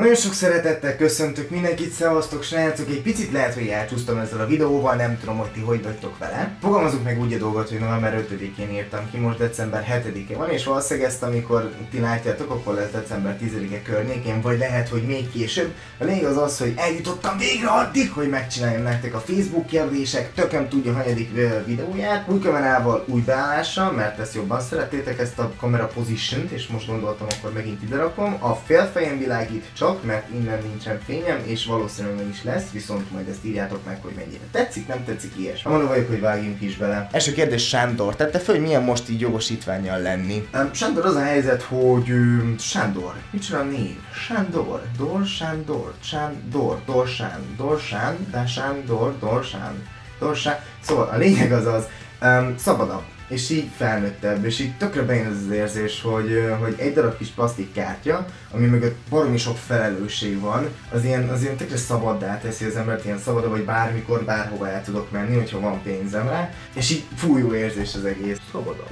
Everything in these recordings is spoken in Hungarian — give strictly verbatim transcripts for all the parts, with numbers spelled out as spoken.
Nagyon sok szeretettel köszöntök mindenkit, szevasztok srácok, egy picit lehet, hogy elcsúsztam ezzel a videóval, nem tudom, hogy ti hogy vagytok vele. Fogalmazunk meg úgy a dolgot, hogy november ötödikén írtam ki, most december hetedike van, és valószínűleg ezt, amikor ti látjátok, akkor lesz december tizedike környékén, vagy lehet, hogy még később. A lényeg az az, hogy eljutottam végre addig, hogy megcsináljam nektek a Facebook kérdések, tököm tudja hanyadik videóját, új kamerával, új beállással, mert ezt jobban szerettétek, ezt a kamera position-t, és most gondoltam, akkor megint ide rakom. A félfejem világít csak, mert innen nincsen fényem, és valószínűleg nem is lesz, viszont majd ezt írjátok meg, hogy mennyire tetszik, nem tetszik, ilyesmi. Mondom vagyok, hogy vágjunk is bele. Első kérdés Sándor tette föl, hogy milyen most így jogosítvánnyal lenni. Um, Sándor, az a helyzet, hogy um, Sándor, micsoda a név? Sándor, Dor, Sándor, Sándor, Dorsán, Dorsán, de Sándor, Dorsán, Dorsán. Szóval a lényeg az az, um, szabadabb. És így felnőttebb, és így tökre bejön az az érzés, hogy, hogy egy darab kis plastik kártya, ami mögött baromi sok felelősség van, az ilyen, az ilyen tökre szabaddá teszi az embert, ilyen szabad, vagy bármikor, bárhova el tudok menni, hogyha van pénzem rá, és így fújó érzés az egész. Szabadabb.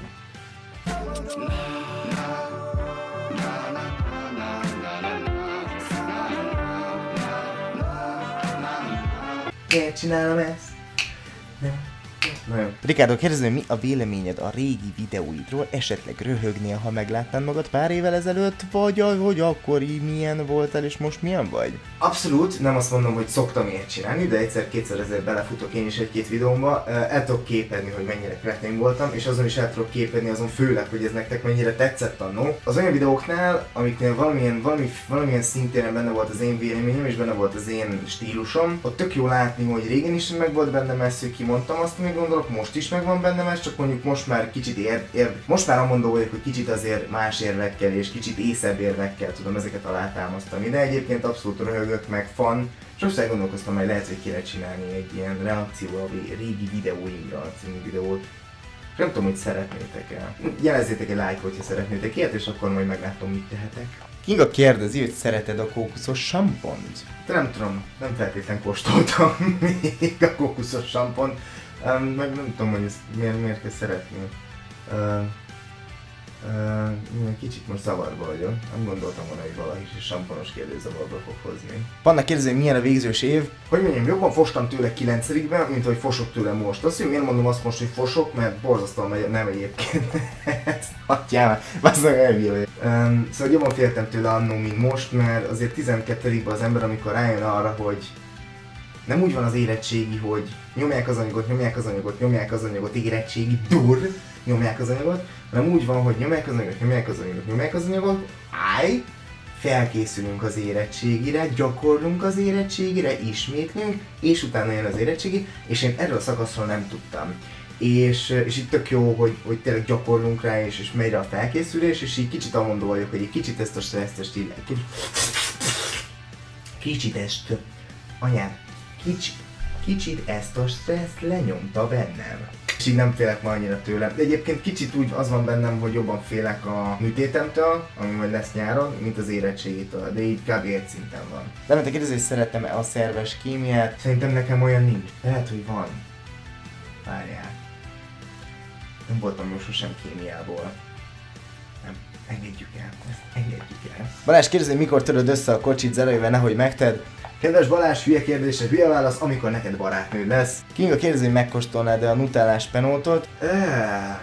Miért csinálom ezt? Nem. Ricardo, kérdezem, hogy mi a véleményed a régi videóidról, esetleg röhögnél, ha meglátnád magad pár évvel ezelőtt, vagy hogy akkor így milyen voltál és most milyen vagy? Abszolút, nem azt mondom, hogy szoktam ilyet csinálni, de egyszer-kétszer ezért belefutok én is egy-két videómba, el tudok képedni, hogy mennyire kretén voltam, és azon is el tudok képedni, azon főleg, hogy ez nektek mennyire tetszett annó. Az olyan videóknál, amiknél valamilyen, valami, valamilyen szintéren benne volt az én véleményem, és benne volt az én stílusom, ott tök jó látni, hogy régen is meg volt bennem ez, hogy kimondtam azt, amit gondolok, most is megvan bennem ez, csak mondjuk most már kicsit ér, ér most már amondó vagyok, hogy kicsit azért más érvekkel és kicsit észebb érvekkel tudom ezeket alátámasztani, de egyébként abszolút röhögök, meg fan. Sokszor gondolkoztam, hogy lehet, hogy kéne csinálni egy ilyen reakció a régi videóimra című videót. És nem tudom, hogy szeretnétek el. Jelezzétek egy like, hogyha szeretnétek ilyet, és akkor majd meglátom, mit tehetek. Kinga kérdezi, hogy szereted a kókuszos sampont? De nem tudom, nem feltétlenül kóstoltam még a kókuszos sampont. Um, meg nem tudom, hogy ezt miért, miért kell szeretni. Uh, uh, kicsit most zavarba vagyok. Nem gondoltam volna, hogy valahogy is samponos kérdés zavarba fog hozni. Panna kérdezi, milyen a végzős év? Hogy mondjam, jobban fostam tőle kilencedikben, mint hogy fosok tőle most. Azt mondom, miért mondom azt most, hogy fosok, mert borzasztóan nem egyébként. Hagyjál, basszak elvívő. Um, szóval jobban féltem tőle annó, mint most, mert azért tizenkettedikben az ember, amikor rájön arra, hogy nem úgy van az érettségi, hogy nyomják az anyagot, nyomják az anyagot, nyomják az anyagot, érettségi, dur, nyomják az anyagot, hanem úgy van, hogy nyomják az anyagot, nyomják az anyagot, nyomják az anyagot, állj, felkészülünk az érettségire, gyakorlunk az érettségire, ismétlünk, és utána jön az érettségi, és én erről a szakaszról nem tudtam. És, és itt tök jó, hogy, hogy tényleg gyakorlunk rá, és, és megy rá a felkészülés, és így kicsit amondó vagyok, hogy egy kicsit ezt a stresszt, ezt így, kicsit ezt, anyád, Kicsi, kicsit ezt a stresszt lenyomta bennem. És így nem félek ma annyira tőle. De egyébként kicsit úgy az van bennem, hogy jobban félek a műtétemtől, ami majd lesz nyáron, mint az érettségitől, de így kb. Egy szinten van. De mert kérdezi, hogy szeretem-e a szerves kémiát? Szerintem nekem olyan nincs. Lehet, hogy van. Várjál. Nem voltam jó sosem kémiából. Nem. Engedjük el. Ezt engedjük el. Balázs kérdezi, mikor töröd össze a kocsit Zerajével, nehogy megted. Kedves Balázs, hülye kérdése, hülye válasz, amikor neked barátnőd lesz. Kinga kérdezi, hogy megkóstolnád-e a nutellás penótot? Eee,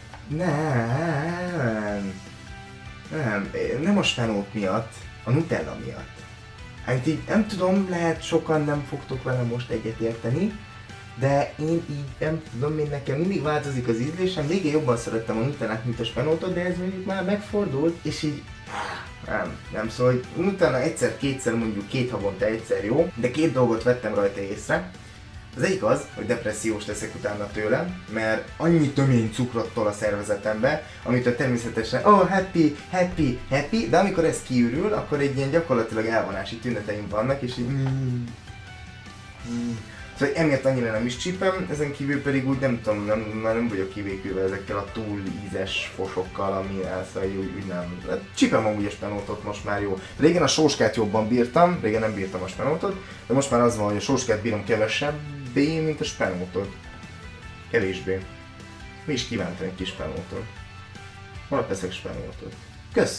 nem, nem, nem a spenót miatt, a nutella miatt. Hát így nem tudom, lehet sokan nem fogtok vele most egyetérteni, de én így nem tudom, én nekem mindig változik az ízlésem, végén jobban szerettem a nutellát, mint a spenótot, de ez mondjuk már megfordult, és így nem, nem, szóval hogy utána egyszer-kétszer, mondjuk két havonta egyszer jó, de két dolgot vettem rajta észre. Az egyik az, hogy depressziós leszek utána tőlem, mert annyi tömény cukrot tol a szervezetembe, amitől természetesen oh, happy, happy, happy, de amikor ez kiürül, akkor egy ilyen gyakorlatilag elvonási tüneteim vannak, és így mm, mm. Szóval emiatt annyira nem is csípem, ezen kívül pedig úgy nem tudom, nem, már nem vagyok kivékülve ezekkel a túl ízes fosokkal, ami elszállj, úgy, úgy nem. Csípem amúgy a spenótot most már jó. Régen a sóskát jobban bírtam, régen nem bírtam a spenótot, de most már az van, hogy a sóskát bírom kevesebbé, mint a spenótot. Kevésbé. Mi is kívántam egy kis spenótot. Holnap eszek spenótot. Kösz!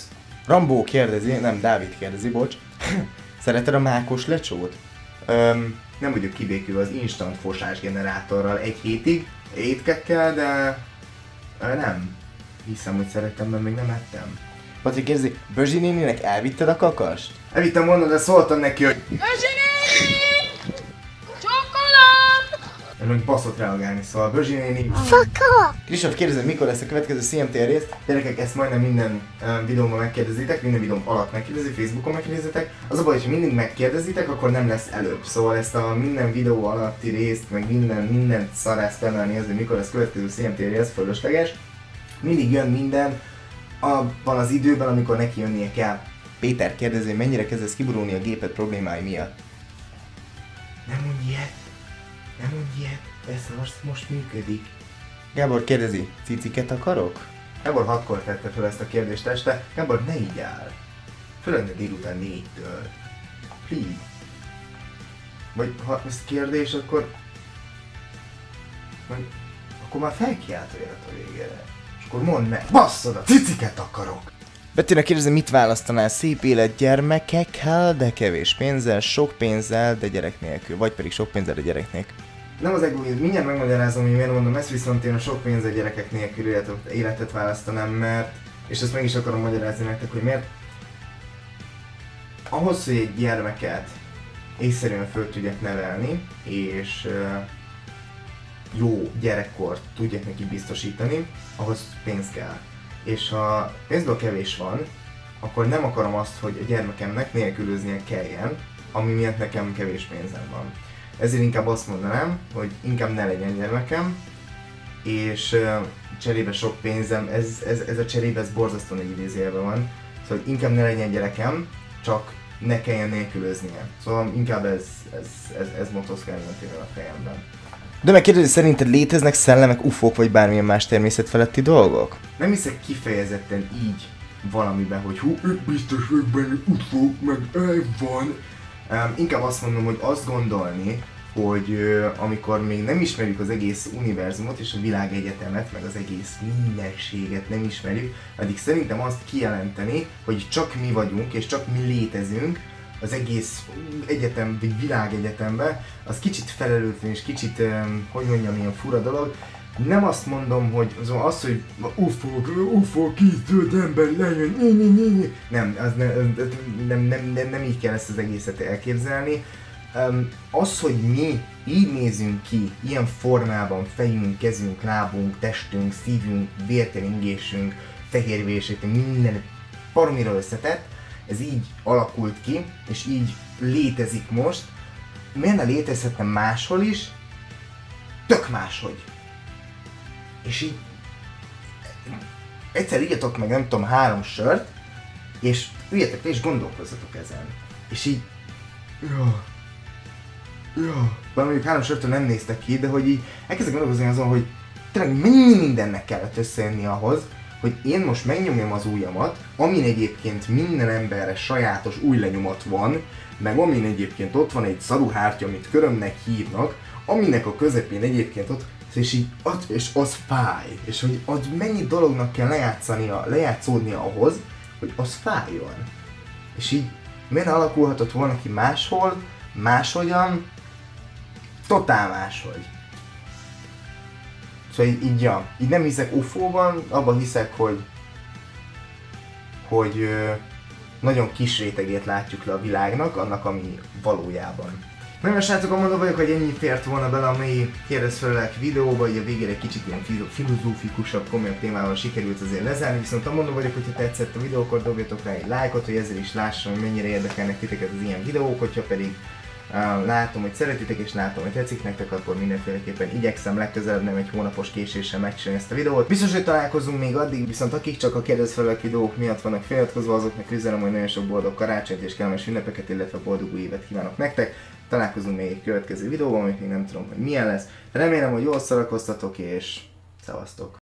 Rambó kérdezi, nem, Dávid kérdezi, bocs. Szereted a mákos lecsót? Öm, nem vagyok kibékülve az instant fosás generátorral egy hétig, étkekkel, de ö, nem. Hiszem, hogy szeretem, mert még nem ettem. Patrik kérdezi, Bözsi néninek elvitted a kakast? Elvittem volna, de szóltam neki, hogy Bözsi néni! Csokolát! Én meg baszott reagálni, szóval Bözsi néni... Faka! Kristóf kérdezi, mikor lesz a következő cé em té rész? Gyerekek, ezt majdnem minden uh, videóban megkérdezitek, minden videóm alatt megkérdezi, Facebookon megkérdezitek. Az a baj, hogy mindig megkérdezitek, akkor nem lesz előbb. Szóval ezt a minden videó alatti részt, meg minden, mindent szarász felmelni az, hogy mikor lesz a következő cé em té rész, fölösleges. Mindig jön minden abban az időben, amikor neki jönnie kell. Péter kérdezi, mennyire kezdesz kiborulni a géped problémái miatt? Nem mondj ilyet! Nem mondj ilyet! Ez most, most működik. Gábor kérdezi, ciciket akarok? Gábor hatkor tette fel ezt a kérdést este. Gábor, ne így áll! Föl lenne délután négytől. Please. Vagy ha ez kérdés, akkor... Vagy... Akkor már felkiáltóljad a végére. És akkor mondd meg, basszod, a ciciket akarok! Bettinek kérdezi, mit választanál? Szép élet gyermekekkel, de kevés pénzzel, sok pénzzel, de gyerek nélkül. Vagy pedig sok pénzzel, de gyerek nélkül. Nem az egoizmus, mindjárt megmagyarázom, hogy miért mondom ezt, viszont én a sok pénzzel gyerekek nélkül életet, életet választanám, mert... És ezt meg is akarom magyarázni nektek, hogy miért. Ahhoz, hogy egy gyermeket észszerűen föl tudjak nevelni, és uh, jó gyerekkort tudjak neki biztosítani, ahhoz pénz kell. És ha pénzből kevés van, akkor nem akarom azt, hogy a gyermekemnek nélkülöznie kelljen, ami miatt nekem kevés pénzem van. Ezért inkább azt mondanám, hogy inkább ne legyen gyermekem, és uh, cserébe sok pénzem, ez, ez, ez a cserébe ez borzasztóan egy idézőjelben van. Szóval inkább ne legyen gyerekem, csak ne kelljen nélkülöznie. Szóval inkább ez, ez, ez, ez motoszkálni a fejemben. De megkérdezi, szerinted léteznek szellemek, ufók vagy bármilyen más természetfeletti dolgok? Nem hiszek kifejezetten így valamiben, hogy hú, ők biztos vagyok benne, ufók, meg el van. Um, inkább azt mondom, hogy azt gondolni, hogy uh, amikor még nem ismerjük az egész univerzumot és a világegyetemet, meg az egész mindenséget nem ismerjük, addig szerintem azt kijelenteni, hogy csak mi vagyunk és csak mi létezünk az egész egyetem, vagy világegyetemben, az kicsit felelőtlen és kicsit, um, hogy mondjam, ilyen fura dolog. Nem azt mondom, hogy az, az hogy ufók, ufók, készült ember lejön, nyi, nyi, nyi. Nem, az nem, nem, nem, nem, nem így kell ezt az egészet elképzelni. Um, az, hogy mi így nézünk ki, ilyen formában, fejünk, kezünk, lábunk, testünk, szívünk, vérkeringésünk, fehérvérségünk, minden baromira összetett, ez így alakult ki, és így létezik most. Miért ne létezhetne máshol is? Tök máshogy. És így egyszer igyatok meg, nem tudom, három sört, és üljetek és gondolkozzatok ezen. És így... Ja... Ja... Bár mondjuk három sörtől nem néztek ki, de hogy így elkezdek gondolkozni azon, hogy tényleg mennyi mindennek kellett összejönni ahhoz, hogy én most megnyomjam az ujjamat, amin egyébként minden emberre sajátos új lenyomat van, meg amin egyébként ott van egy szaruhártya, amit körömnek hívnak, aminek a közepén egyébként ott, és így az, és az fáj, és hogy az mennyi dolognak kell lejátszania, lejátszódnia ahhoz, hogy az fájjon. És így miért alakulhatott volna ki máshol, máshogyan, totál máshogy. Szóval így, így, ja, így nem hiszek ufóban, abban hiszek, hogy, hogy ö, nagyon kis rétegét látjuk le a világnak, annak, ami valójában. Nagyon srácok, mondom vagyok, hogy ennyi fért volna bele a mai Kérdezz Felelek videóba, így a végére egy kicsit ilyen filozófikusabb, komolyabb témával sikerült azért lezárni, viszont mondom vagyok, hogyha tetszett a videó, akkor dobjatok rá egy lájkot, hogy ezzel is lássam, hogy mennyire érdekelnek titeket az ilyen videók, hogyha pedig uh, látom, hogy szeretitek és látom, hogy tetszik nektek, akkor mindenféleképpen igyekszem legközelebb nem egy hónapos késéssel megcsinálni ezt a videót. Biztos, hogy találkozunk még addig, viszont akik csak a Kérdezz Felelek videók miatt vannak feliratkozva, azoknak üzenem, hogy nagyon sok boldog karácsonyt és kellemes ünnepeket, illetve boldog új évet kívánok nektek. Találkozunk még egy következő videóban, amit még nem tudom, hogy milyen lesz. Remélem, hogy jól szórakoztatok, és szevasztok!